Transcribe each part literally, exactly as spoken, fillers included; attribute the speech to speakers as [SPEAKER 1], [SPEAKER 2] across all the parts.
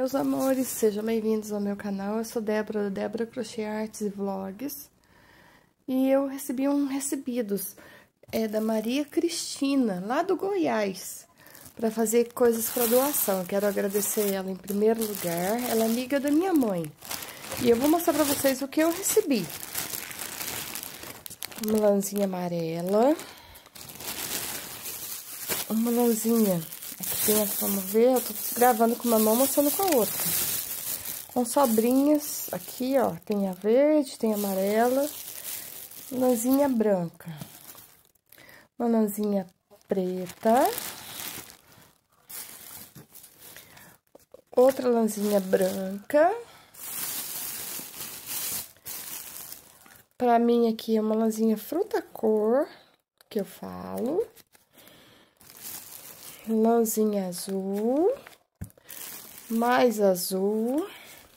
[SPEAKER 1] meus amores, sejam bem-vindos ao meu canal. Eu sou Débora, do Débora Crochê Artes e Vlogs. E eu recebi um recebidos é, da Maria Cristina, lá do Goiás, para fazer coisas para doação. Eu quero agradecer ela em primeiro lugar, ela é amiga da minha mãe. E eu vou mostrar para vocês o que eu recebi. Uma lãzinha amarela. Uma lãzinha, aqui tem, vamos ver, eu tô gravando com uma mão, mostrando com a outra. Com sobrinhas, aqui ó, tem a verde, tem a amarela. Lãzinha branca. Uma lãzinha preta. Outra lãzinha branca. Pra mim aqui é uma lãzinha fruta cor, que eu falo. Lãzinha azul, mais azul,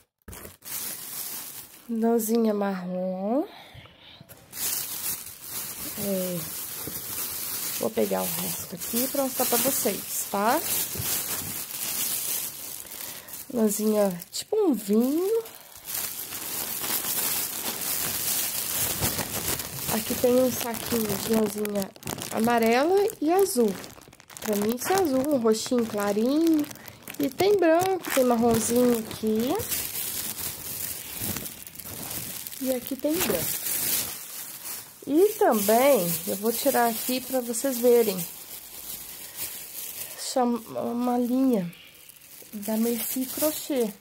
[SPEAKER 1] lãzinha marrom. É, vou pegar o resto aqui pra mostrar pra vocês, tá? Lãzinha tipo um vinho. Aqui tem um saquinho de lãzinha amarela e azul. Pra mim, isso é azul, um roxinho clarinho. E tem branco, tem marronzinho aqui. E aqui tem branco. E também, eu vou tirar aqui pra vocês verem. Chama uma linha da Merci Crochê.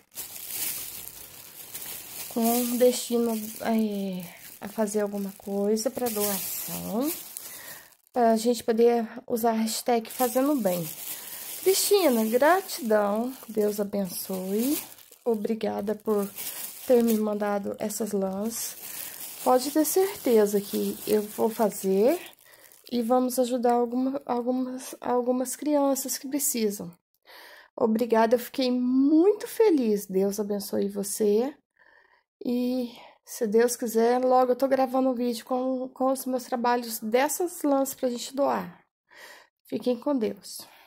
[SPEAKER 1] Com destino é, a fazer alguma coisa pra doação. Pra gente poder usar a hashtag Fazendo Bem. Cristina, gratidão. Deus abençoe. Obrigada por ter me mandado essas lãs. Pode ter certeza que eu vou fazer e vamos ajudar alguma, algumas, algumas crianças que precisam. Obrigada, eu fiquei muito feliz. Deus abençoe você. E... se Deus quiser, logo eu tô gravando um vídeo com, com os meus trabalhos dessas lãs pra gente doar. Fiquem com Deus.